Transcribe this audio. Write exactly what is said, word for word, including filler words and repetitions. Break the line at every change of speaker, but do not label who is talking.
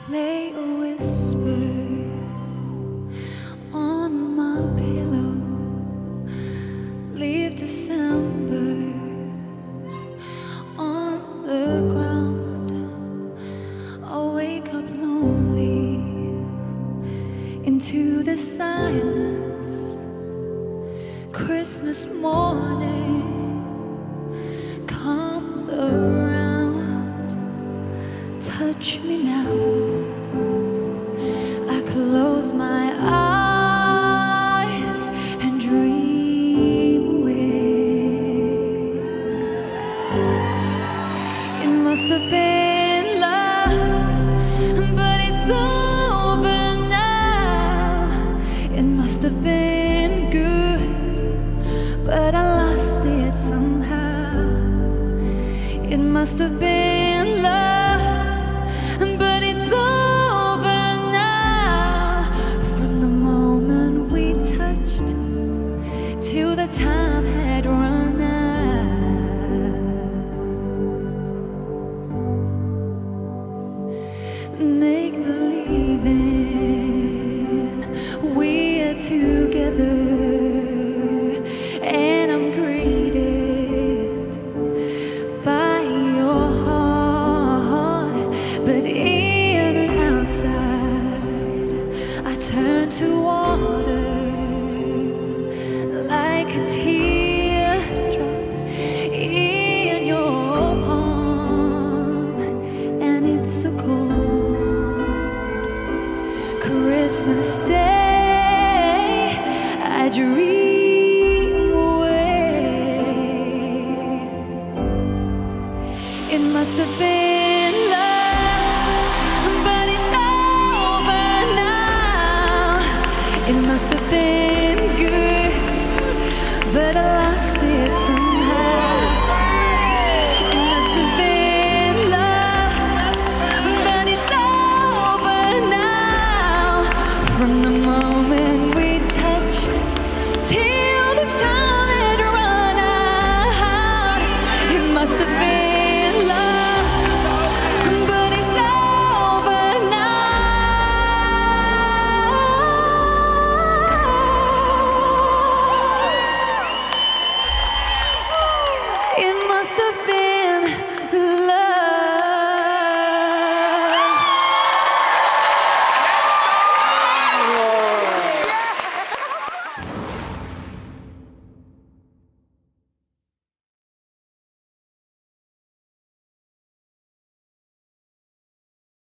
Lay a whisper on my pillow. Leave December on the ground. I'll wake up lonely into the silence. Christmas morning comes around. Touch me now. I close my eyes and dream away. It must have been love, but it's over now. It must have been good, but I lost it somehow. It must have been love, but it's over now. From the moment we touched till the time had run out. Make believing we're together, and I'm greeted by your heart, but in and outside I turn to water like a teardrop in your palm. And it's so cold Christmas Day, I dream away. It must have been love, but it's over now. It must have been